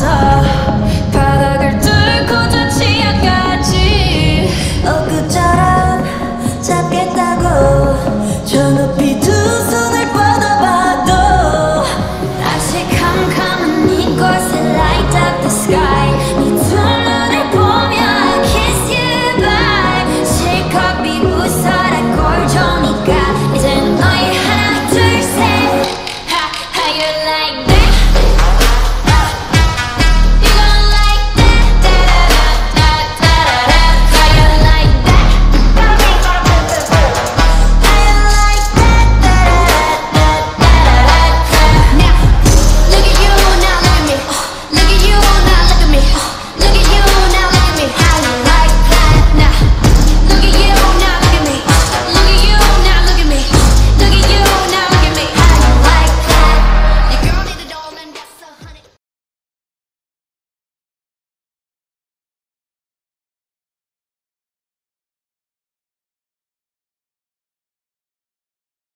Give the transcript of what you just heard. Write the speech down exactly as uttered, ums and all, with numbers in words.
없어. 바닥을 뚫고 저 치아까지 엊그처럼 잡겠다고 저 높이 두 손을 뻗어봐도 다시 캄캄한 이곳에 light up the sky. 네 두 눈을 보며 I kiss you bye. 실컷 비웃어라 꼴 좋으니까 이젠 너희 하나 둘 셋. Ha, how you like that?